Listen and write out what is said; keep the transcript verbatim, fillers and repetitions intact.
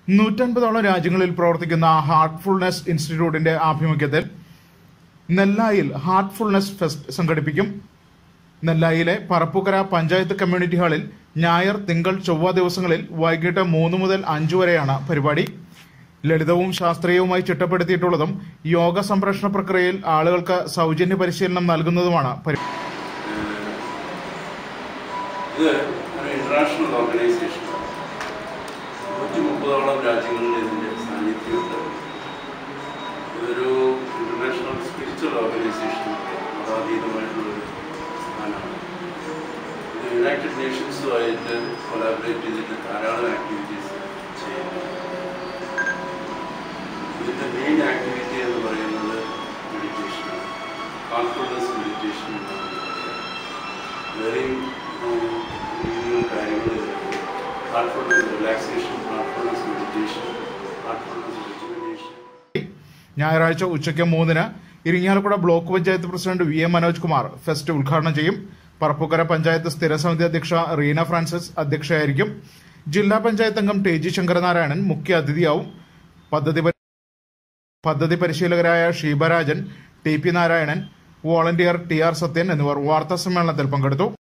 നൂറ്റൻപതോളം രാജ്യങ്ങളിൽ പ്രവർത്തിക്കുന്ന ഹാർട്ട്ഫുൾനെസ് ഇൻസ്റ്റിറ്റ്യൂട്ടിന്റെ ആഭിമുഖ്യത്തിൽ നെല്ലായിൽ ഹാർട്ട്ഫുൾനെസ് ഫെസ്റ്റ് സംഘടിപ്പിക്കും. നെല്ലായിലെ പറപ്പൂക്കര പഞ്ചായത്ത് കമ്മ്യൂണിറ്റി ഹാളിൽ ഞായർ, തിങ്കൾ, ചൊവ്വ ദിവസങ്ങളിൽ വൈകിട്ട് മൂന്ന് മുതൽ അഞ്ചു വരെയാണ് പരിപാടി. ലളിതവും ശാസ്ത്രീയവുമായി ചിട്ടപ്പെടുത്തിയിട്ടുള്ളതും യോഗ സംരക്ഷണ പ്രക്രിയയിൽ ആളുകൾക്ക് സൗജന്യ പരിശീലനം നൽകുന്നതുമാണ് പരിപാടി. ഇന്റർനാഷണൽ ഓർഗനൈസേഷൻ നൂറ്റി മുപ്പതോളം രാജ്യങ്ങളിൽ ഇതിൻ്റെ സാന്നിധ്യമുണ്ട്. ഇതൊരു ഇന്റർനാഷണൽ സ്പിരിച്വൽ ഓർഗനൈസേഷൻ, മതാതീതമായിട്ടുള്ളൊരു സ്ഥാനമാണ്. ഇത് യുണൈറ്റഡ് നേഷൻസുമായിട്ട് കൊളാബറേറ്റ് ചെയ്തിട്ട് ധാരാളം ആക്ടിവിറ്റീസ് ചെയ്യുന്നു. ഇതിൻ്റെ മെയിൻ ആക്ടിവിറ്റി എന്ന് പറയുന്നത് മെഡിറ്റേഷനാണ്. ഹാർട്ട്ഫുൾനെസ് മെഡിറ്റേഷൻ വേറെയും കാര്യങ്ങൾ heartfulness relaxation, heartfulness meditation, heartfulness rejuvenation. ഞായറാഴ്ച ഉച്ചയ്ക്ക് മൂന്നിന് Irinjalakuda block panchayat president V M Manoj Kumar fest ഉദ്ഘാടനം ചെയ്യും. പറപ്പൂക്കര പഞ്ചായത്ത് സ്ഥിരസമിതി അധ്യക്ഷ റീന ഫ്രാൻസിസ് അധ്യക്ഷയായിരിക്കും. ജില്ലാ പഞ്ചായത്ത് അംഗം ടി ജി ശങ്കരനാരായണൻ മുഖ്യ അതിഥിയാവും. പദ്ധതി പദ്ധതി പരിശീലകരായ Sheebarajan, T P Narayanan, volunteer T R Sathyan എന്നിവർ വാർത്താ സമ്മേളനത്തിൽ പങ്കെടുത്തു.